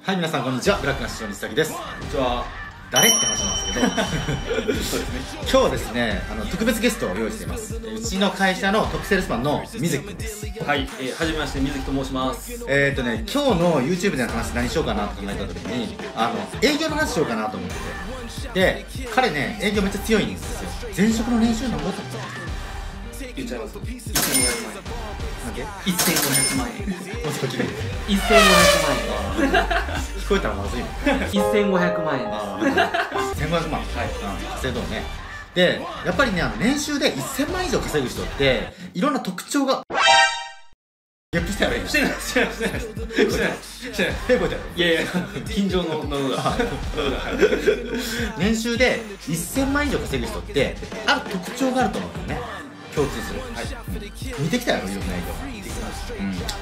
はい、皆さんこんにちは。ブラックな師匠西崎です。 こんにちは。 誰って話なんですけどそうですね。 今日はですね、特別ゲストを用意しています。うちの会社のトップセールスマンの水木くんです。 はい、はじめまして、水木と申します。 今日の YouTube での話何しようかなって考えた時に営業の話しようかなと思ってて、で彼ね、営業めっちゃ強いんですよ。前職の年収なんぼだったの言っちゃいます。1500万円。 もうちょっと決めて 1500万円。 聞こえたらまずいの 1500万円です。 1500万、 はい、 稼いどうね。でやっぱりね、年収で1000万以上稼ぐ人っていろんな特徴がゲップしてやる。 してないしてないしてないしてない。 手こいてやる。 いやいや、近所の喉が年収で1000万以上稼ぐ人ってある特徴があると思うんだよね。共通する。はい、見てきたやろ、いろんな営業マン。見てきました。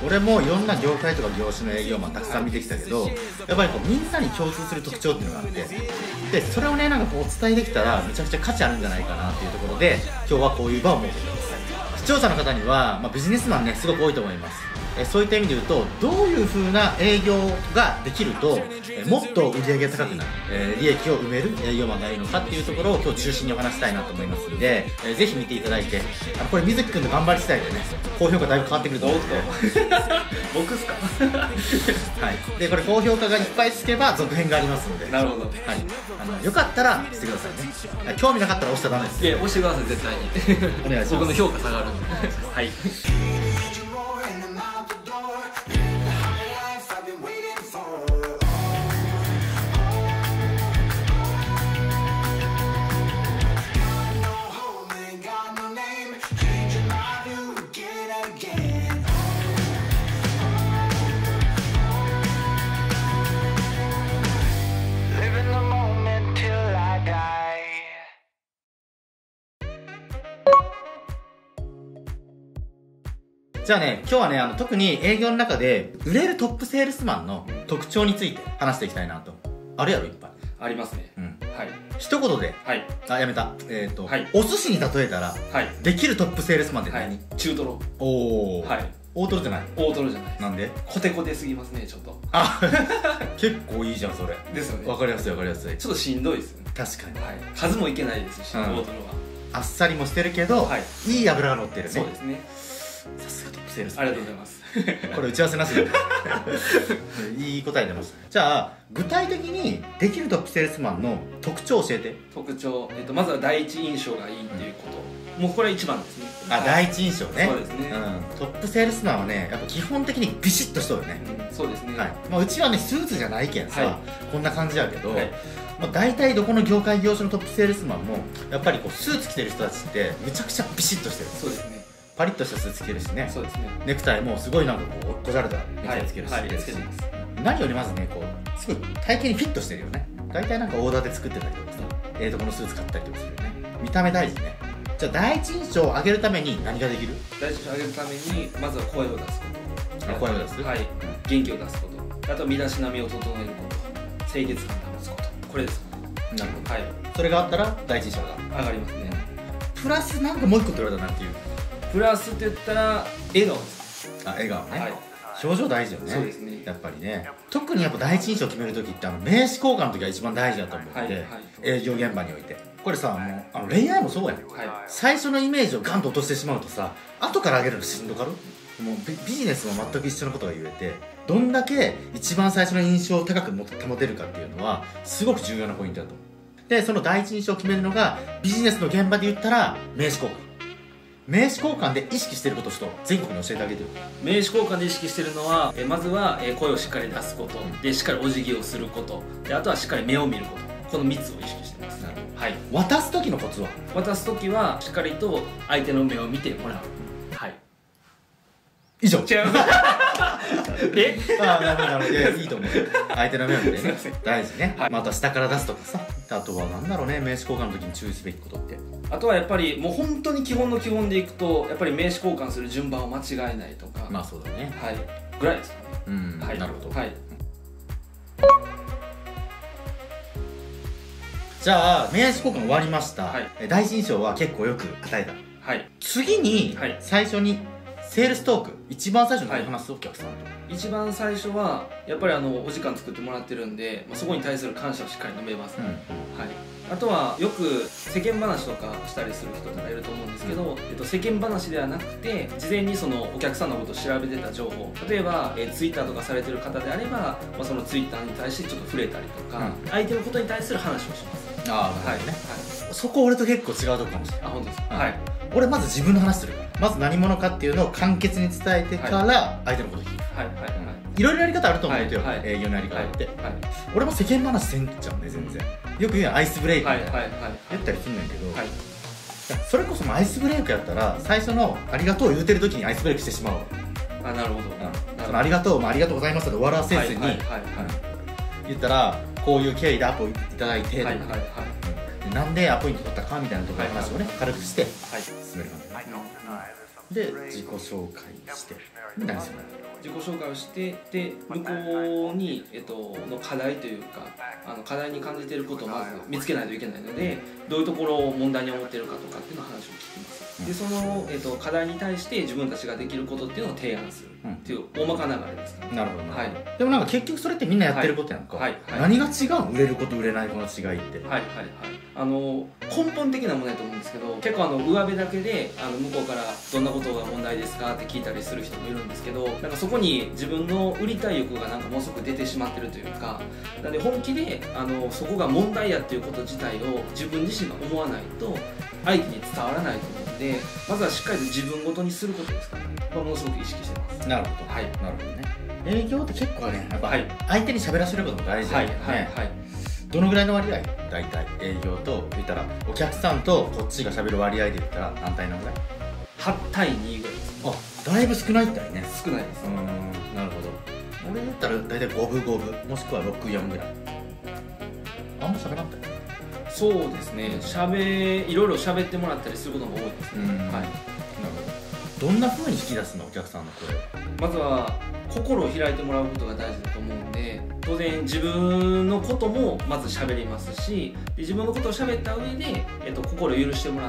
俺もいろんな業界とか業種の営業マンたくさん見てきたけど、やっぱりこうみんなに共通する特徴っていうのがあって、でそれをね、なんかこうお伝えできたらめちゃくちゃ価値あるんじゃないかなっていうところで、今日はこういう場を設けてます。視聴者の方には、ビジネスマンねすごく多いと思います。そういった意味で言うと、どういう風な営業ができるともっと売り上げが高くなる、利益を埋める営業マンがいいのかっていうところを今日中心にお話したいなと思いますので、ぜひ見ていただいて、これ水木くんの頑張り次第でね、高評価だいぶ変わってくると思うので僕っすかはい、でこれ高評価がいっぱいつけば続編がありますので、 なるほど。 はい、よかったらしてくださいね。興味なかったら押しちゃダメです。 いや、押してください、絶対にお願いします。 僕の評価下がるんではい。 じゃあね、今日はね、特に営業の中で売れるトップセールスマンの特徴について話していきたいなと。あるやろ、いっぱい。 ありますね。はい。 一言で、 はい。 やめた。 はい、 お寿司に例えたら、はい、できるトップセールスマンって何？ 中トロ。 おー。 はい。 大トロじゃない？ 大トロじゃない。 なんで？ コテコテすぎますね、ちょっと。 あ結構いいじゃん、それ。 ですよね。 わかりやすいわかりやすい。 ちょっとしんどいですよね。 確かに。 はい。数もいけないですし、大トロは。 あっさりもしてるけど、いい脂が乗ってるね。 そうですね。 さすがトップセールスマン。 ありがとうございます。 これ打ち合わせなしでいい答え出ました。じゃあ具体的にできるトップセールスマンの特徴を教えて。 特徴、まずは第一印象がいいっていうこと、もうこれは一番ですね。 第一印象ね。 そうですね。 トップセールスマンはね、やっぱ基本的にビシッとしとるね。 そうですね。 うちはねスーツじゃないけんさ、こんな感じやけど、大体どこの業界業種のトップセールスマンもやっぱりこうスーツ着てる人たちってめちゃくちゃビシッとしてる。 そうですね。 パリッとしたスーツ着てるしね。 そうですね。 ネクタイもすごいなんかこうこじゃれたネクタイつけるし、何よりまずね、こうすごい体型にフィットしてるよね。大体なんかオーダーで作ってたりとかさ、とこのスーツ買ったりとかするよね。見た目大事ね。じゃあ第一印象を上げるために何ができる？ 第一印象を上げるためにまずは声を出すこと。 声を出す。 はい。元気を出すこと。あとは身だしなみを整えること。清潔感を保つこと。これですかね。 なるほど。 はい。 それがあったら第一印象が上がりますね。 プラスなんかもう一個って言われたらなんていう？ プラスって言ったら笑顔です。 笑顔ね。 はい。 表情大事よね。 そうですね。 やっぱりね。特にやっぱ第一印象を決めるときって名刺交換の時が一番大事だと思って、営業現場において。これさ、もう恋愛もそうやん。最初のイメージをガンと落としてしまうとさ、後から上げるのしんどかる？もうビジネスも全く一緒のことが言えて、どんだけ一番最初の印象を高く保てるかっていうのはすごく重要なポイントだと思う。で、その第一印象を決めるのがビジネスの現場で言ったら名刺交換。名刺交換で意識していることをちょっと全国に教えてあげてよ。名刺交換で意識しているのは、まずは声をしっかり出すこと、でしっかりお辞儀をすること、であとはしっかり目を見ること、この3つを意識しています。はい。渡す時のコツは？渡す時はしっかりと相手の目を見てもらう。はい。 以上。 違う。え？ なるほど。いや、いいと思う。相手の目を見てね。大事ね。また下から出すとかさ。あとはなんだろうね、名刺交換の時に注意すべきことって。 あとはやっぱりもう本当に基本の基本でいくと、やっぱり名刺交換する順番を間違えないとか。 まあそうだね。 はい。ぐらいですかね。 はい。なるほど。はい。じゃあ名刺交換終わりました。第一印象は結構よく与えた。はい。次に最初にセールストーク一番最初に何話すお客さんと。 一番最初はやっぱりお時間作ってもらってるんで、そこに対する感謝をしっかり述べます、はい。あとはよく世間話とかしたりする人とかいると思うんですけど、世間話ではなくて事前にそのお客さんのことを調べてた情報、例えば、ツイッターとかされてる方であれば、そのツイッターに対してちょっと触れたりとか、相手のことに対する話をします。 ああ、なるほどね。そこ俺と結構違うとこかもしれない。 あ、本当ですか。はい。 俺まず自分の話するから、まず何者かっていうのを簡潔に伝えてから相手のこと聞く。いろいろやり方あると思うんだよ、営業のやり方って。俺も世間話せんちゃうね、全然。よく言うアイスブレイクみたいな言ったりするんだけど、それこそアイスブレイクやったら最初のありがとう言うてる時にアイスブレイクしてしまうわ。 あ、なるほど。 そのありがとう、ありがとうございますと終わらせずに言ったら、こういう経緯でアポいただいてとか、なんでアポイント取ったかみたいなところの話をね軽くして進める感じで、自己紹介して何するの？ 自己紹介をして、で向こうに、の課題というか、課題に感じていることをまず見つけないといけないので、どういうところを問題に思っているかとかっていうのを話を聞きます。でその、課題に対して自分たちができることっていうのを提案するっていう大まか流れですね。 なるほど、でもなんか結局それってみんなやってることやんか。何が違う？売れること売れない子の違いって。根本的なものやと思うんですけど、結構上辺だけで向こうからどんなことが問題ですかって聞いたりする人もいるんですけど、なんかそこに自分の売りたい欲がなんかものすごく出てしまってるというか、なんで本気でそこが問題やっていうこと自体を自分自身が思わないと相手に伝わらないと思うので、まずはしっかりと自分ごとにすることですからね、ものすごく意識してます。 なるほど、なるほどね。営業って結構ね、やっぱ相手に喋らせることも大事だよね。どのぐらいの割合？大体営業と言ったらお客さんとこっちが喋る割合で言ったら何対何ぐらい？8 対2ぐらいです。 あ、だいぶ少ないみたいね。 少ないです。 なるほど。俺だったら大体5分5分もしくは6、4ぐらい。あんま喋らんかったよ。 そうですね、いろいろ喋ってもらったりすることも多いですね。なるほど。どんな風に引き出すの、お客さんの声を？まずは心を開いてもらうことが大事だと思うんで、当然自分のこともまず喋りますし、で自分のことを喋った上で、心を許してもらって、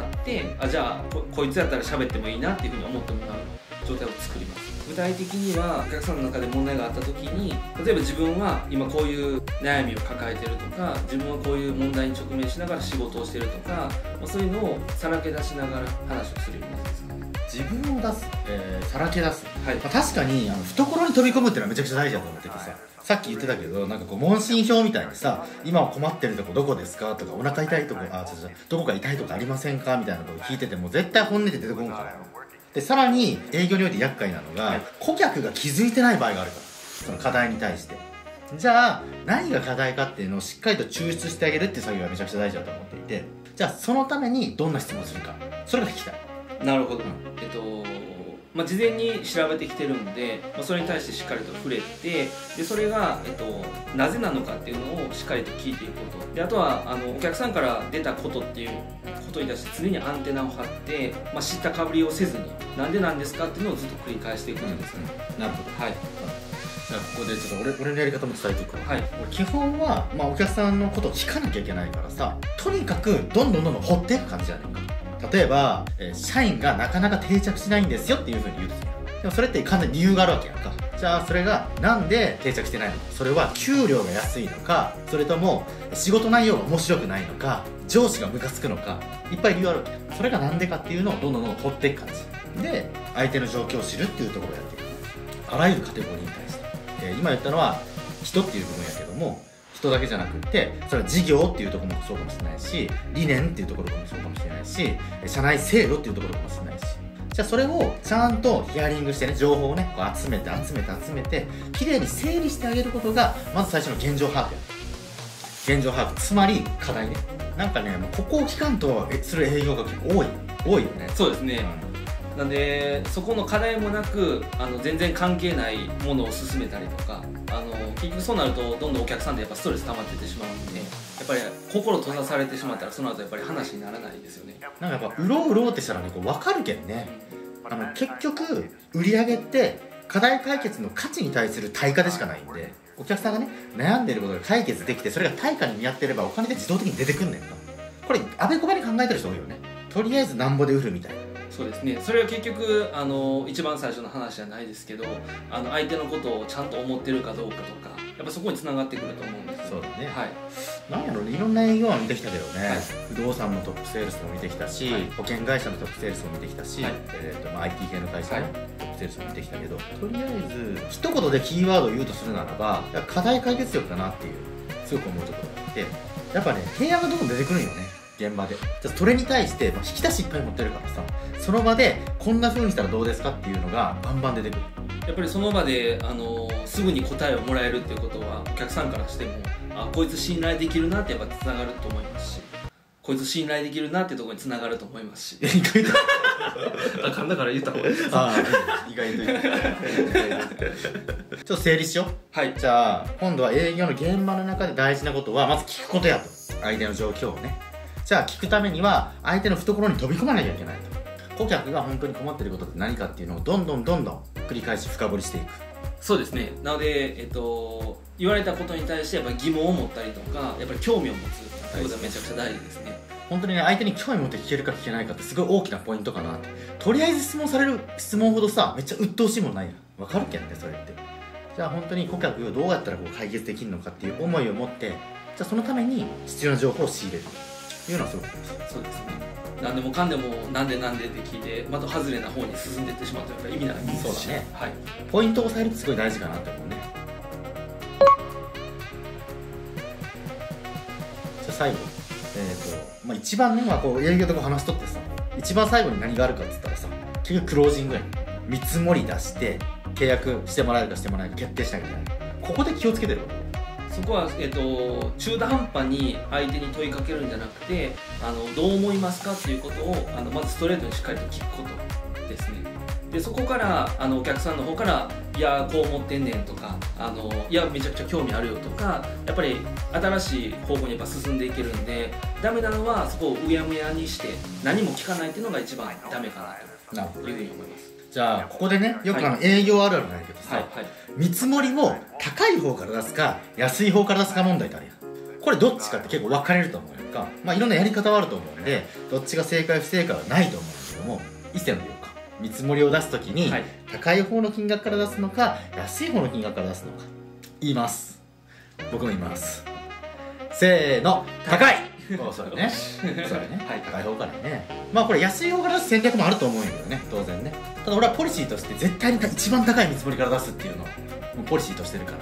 じゃあ こいつやったら喋ってもいいなっていうふうに思ってもらう状態を作ります。具体的にはお客さんの中で問題があった時に、例えば自分は今こういう悩みを抱えてるとか、自分はこういう問題に直面しながら仕事をしてるとか、そういうのをさらけ出しながら話をするようなですかね。 自分を出す、さらけ出す、確かに懐に飛び込むっていうのはめちゃくちゃ大事だと思っててさ、さっき言ってたけど、なんかこう問診票みたいにさ、今は困ってるとこどこですかとか、お腹痛いとこ、どこか痛いとかありませんかみたいなことを聞いてても絶対本音で出てこんから。でさらに営業において厄介なのが、顧客が気づいてない場合があるから、その課題に対して。じゃあ何が課題かっていうのをしっかりと抽出してあげるっていう作業がめちゃくちゃ大事だと思っていて、じゃあそのためにどんな質問をするか、それが聞きたい。 なるほど。事前に調べてきてるんで、それに対してしっかりと触れて、でそれが、なぜなのかっていうのをしっかりと聞いていくことで、あとはお客さんから出たことっていうことに対して常にアンテナを張って、知ったかぶりをせずになんでなんですかっていうのをずっと繰り返していくんですね。 なるほど。じゃあここでちょっと俺のやり方も伝えていくから、基本は、お客さんのことを聞かなきゃいけないからさ、とにかくどんどん掘っていく感じじゃないか。例えば、社員がなかなか定着しないんですよっていうふうに言うとする。でもそれって完全に理由があるわけやんか。じゃあそれがなんで定着してないのか、それは給料が安いのか、それとも仕事内容が面白くないのか、上司がムカつくのか、いっぱい理由あるわけや。それがなんでかっていうのをどんどん掘っていく感じで、相手の状況を知るっていうところをやっていく。あらゆるカテゴリーに対して、今言ったのは人っていう部分やけども、人だけじゃなくって、それは事業っていうところもそうかもしれないし、理念っていうところもそうかもしれないし、社内制度っていうところかもしれないし、じゃあそれをちゃんとヒアリングしてね、情報をねこう集めてきれいに整理してあげることがまず最初の現状把握や。現状把握、つまり課題ね。なんかね、ここを聞かんとする営業が結構多いよね。 そうですね。なんでそこの課題もなく全然関係ないものを進めたりとか、結局そうなるとどんどんお客さんでやっぱストレス溜まっていってしまうので、やっぱり心閉ざされてしまったらその後やっぱり話にならないですよね。 なんかやっぱうろうってしたらねこう分かるけんね。結局売り上げって課題解決の価値に対する対価でしかないんで、お客さんがね悩んでることが解決できて、それが対価に見合ってればお金で自動的に出てくんねんか。これあべこべに考えてる人多いよね。とりあえずなんぼで売るみたいな。 そうですね。それは結局一番最初の話じゃないですけど、相手のことをちゃんと思ってるかどうかとか、やっぱそこに繋がってくると思うんです。 そうだね。 はい。 なんやろね、いろんな営業は見てきたけどね、 はい、 不動産のトップセールスも見てきたし、はい、保険会社のトップセールスも見てきたし、はい、IT 系の会社のトップセールスも見てきたけど、とりあえず一言でキーワードを言うとするならば、課題解決力かなっていうすごく思うところがあって、やっぱね、提案がどんどん出てくるんよね、現場で。それに対して、引き出しいっぱい持ってるからさ、その場でこんな風にしたらどうですかっていうのがバンバン出てくる。 やっぱりその場ですぐに答えをもらえるっていうことは、お客さんからしても、こいつ信頼できるなってやっぱつながると思いますし、こいつ信頼できるなっていうところにつながると思いますし。意外とあかんだから言った方がいいです。 意外と言う。ちょっと整理しよう。 はい。 じゃあ今度は営業の現場の中で大事なことはまず聞くことやと。相手の状況をね。じゃあ聞くためには相手の懐に飛び込まなきゃいけないと。顧客が本当に困っていることって何かっていうのをどんどん繰り返し深掘りしていく。 そうですね。なので、言われたことに対してやっぱり疑問を持ったりとか、やっぱり興味を持つってことがめちゃくちゃ大事ですね。 本当にね、相手に興味持って聞けるか聞けないかってすごい大きなポイントかなって。とりあえず質問される質問ほどさ、めっちゃ鬱陶しいもんないやん。わかるけんね、それって。じゃあ本当に顧客をどうやったらこう解決できるのかっていう思いを持って、じゃあそのために必要な情報を仕入れるというのはすごく大事。 そうですね。何でもかんでもなんでって聞いて、また外れな方に進んでいってしまうとやっぱ意味ないんですし。 そうだね。 はい。 ポイントを押さえるってすごい大事かなって思うね。じゃあ最後、一番ね、こう営業とこう話しとってさ、一番最後に何があるかって言ったらさ、結局クロージングやん。見積もり出して契約してもらえるかしてもらえるか決定しなきゃいけない。ここで気をつけてること。 そこは、中途半端に相手に問いかけるんじゃなくて、どう思いますかっていうことをまずストレートにしっかりと聞くことですね。でそこからお客さんの方から「いやこう思ってんねん」とか「いやめちゃくちゃ興味あるよ」とか、やっぱり新しい方向にやっぱ進んでいけるんで、ダメなのはそこをうやむやにして何も聞かないっていうのが一番ダメかなというふうに思います。 じゃあここでね、よく営業あるあるなんやけどさ、見積もりを高い方から出すか安い方から出すか問題ってあるやん。これどっちかって結構分かれると思うやんか。いろんなやり方はあると思うんで、どっちが正解不正解はないと思うんだけども、一線で言おうか。見積もりを出すときに、高い方の金額から出すのか安い方の金額から出すのか言います。僕も言います。せーの、高い。そうだね。そうだね。高い方からね。これ安い方から出す戦略もあると思うんやけどね、当然ね。ただ俺はポリシーとして絶対に一番高い見積もりから出すっていうのをもうポリシーとしてるから。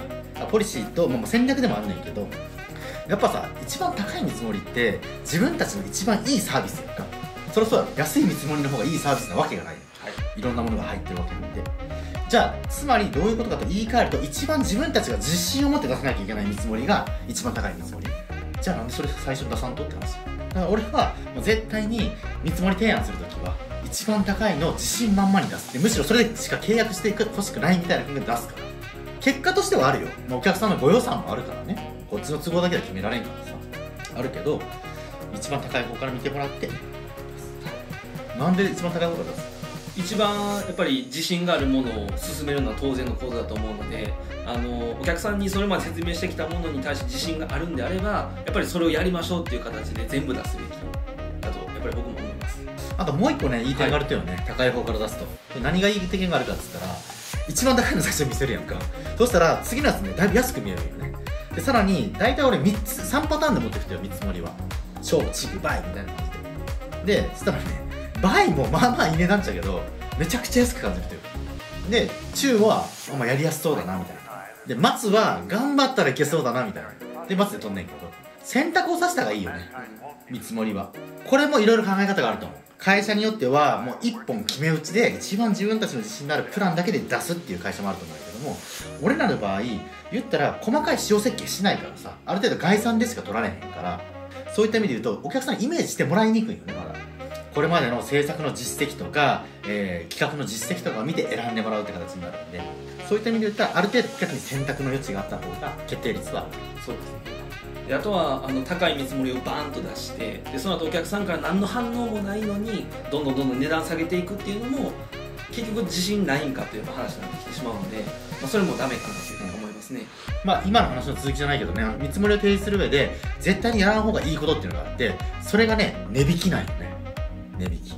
ポリシーともう戦略でもあるねんけど、やっぱさ、一番高い見積もりって自分たちの一番いいサービスやんか。そりゃそうだ、安い見積もりの方がいいサービスなわけがない。いろんなものが入ってるわけなんで。じゃあつまりどういうことかと言い換えると、一番自分たちが自信を持って出さなきゃいけない見積もりが一番高い見積もり。じゃあなんでそれ最初に出さんとって話。だから俺はもう絶対に見積もり提案するときは一番高いのを自信満々に出す。でむしろそれでしか契約してほしくないみたいな風に出すから。結果としてはあるよ。お客さんのご予算もあるからね。こっちの都合だけは決められんからさ。あるけど一番高い方から見てもらって。なんで一番高い方から出す？ 一番やっぱり自信があるものを進めるのは当然のことだと思うので、お客さんにそれまで説明してきたものに対して自信があるんであれば、やっぱりそれをやりましょうっていう形で全部出すべきだとやっぱり僕も思います。 あともう一個ね、いい点があるとよね、高い方から出すと。何がいい点があるかっつったら、一番高いの最初に見せるやんか。そしたら次のやつね、だいぶ安く見えるよね。でさらに大体俺3パターンで持ってきたよ、見積もりは。小中倍みたいな感じで。でそしたらね、倍もまあまあいい値段っちゃうけどめちゃくちゃ安く感じるという。で中はやりやすそうだなみたいな。で松は頑張ったらいけそうだなみたいな。で松で取んねんけど、選択をさせた方がいいよね、見積もりは。これもいろいろ考え方があると思う。会社によってはもう1本決め打ちで一番自分たちの自信のあるプランだけで出すっていう会社もあると思うんだけども、俺らの場合言ったら細かい仕様設計しないからさ、ある程度概算でしか取られへんから、そういった意味で言うとお客さんにイメージしてもらいにくいよね。まだこれまでの制作の実績とか、企画の実績とかを見て選んでもらうって形になるんで、そういった意味で言ったらある程度顧客に選択の余地があった方が決定率はそうですね。であとは高い見積もりをバーンと出して、でその後お客さんから何の反応もないのにどんどん値段下げていくっていうのも結局自信ないんかという話になってきてしまうので、それもダメかなというふうに思いますね。 今の話の続きじゃないけどね、見積もりを提示する上で絶対にやらん方がいいことっていうのがあって、それがね、値引きなんよね。値引き。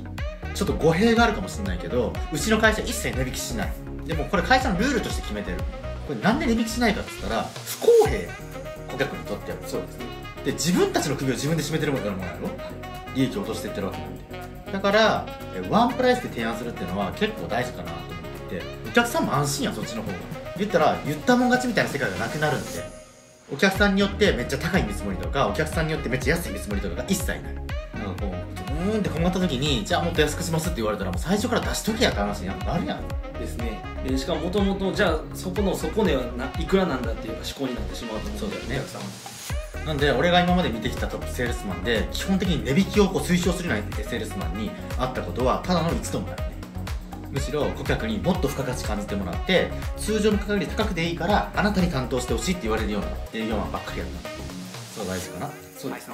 ちょっと語弊があるかもしれないけど、うちの会社一切値引きしない。でもこれ会社のルールとして決めてる。これなんで値引きしないかって言ったら、不公平、顧客にとっては。 そうですね。 で、自分たちの首を自分で締めてるもんやろ、利益を落としていってるわけなんで。だからワンプライスで提案するっていうのは結構大事かなと思っていて、お客さんも安心や、そっちの方が。言ったら言ったもん勝ちみたいな世界がなくなるんで、お客さんによってめっちゃ高い見積もりとか、お客さんによってめっちゃ安い見積もりとかが一切ない。なんかこうって困った時に、じゃあもっと安くしますって言われたら、もう最初から出しとけやって話になるやん。 ですね。しかももともとじゃあそこの底値はいくらなんだっていう思考になってしまうと思うんだよね、お客さんも。 なんで俺が今まで見てきたトップセールスマンで基本的に値引きをこう推奨するようなセールスマンに会ったことはただの一度もないね。むしろ顧客にもっと付加価値感じてもらって、通常の価格より高くでいいからあなたに担当してほしいって言われるような営業マンばっかりやった。そう大事かな。 そうですね。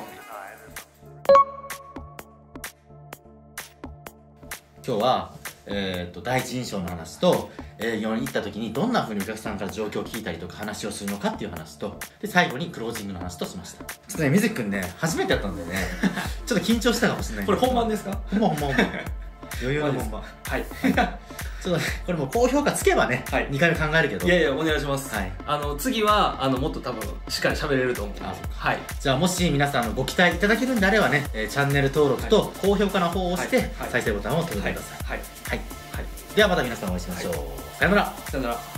今日は第一印象の話と、営業に行った時にどんな風にお客さんから状況を聞いたりとか話をするのかっていう話と、で最後にクロージングの話としました。ちょっとね、水木くんね、初めてやったんでねちょっと緊張したかもしれない。 これ本番ですか？ ほんま余裕の本番。 はい。 ちょっとね、これもう高評価つけばね、 はい、 2回目考えるけど。 いやいや、お願いします。 はい、 次はもっと多分しっかり喋れると思う。はい。 じゃあもし皆さんご期待いただけるんであればね、チャンネル登録と高評価の方を押して、再生ボタンを取ってください。はい。はい。ではまた皆さんお会いしましょう。さよなら。 さよなら。